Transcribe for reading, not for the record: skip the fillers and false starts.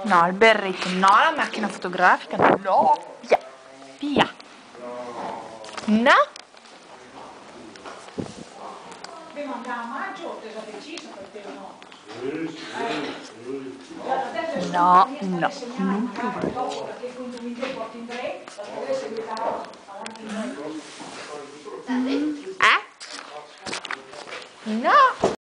No, il berretto, no, la macchina fotografica, no, via, via. No? Beh, ma a maggio ti ho già deciso per te o no? No, no, non provare. Dopo perché quindi mi porti in break, perché deve seguire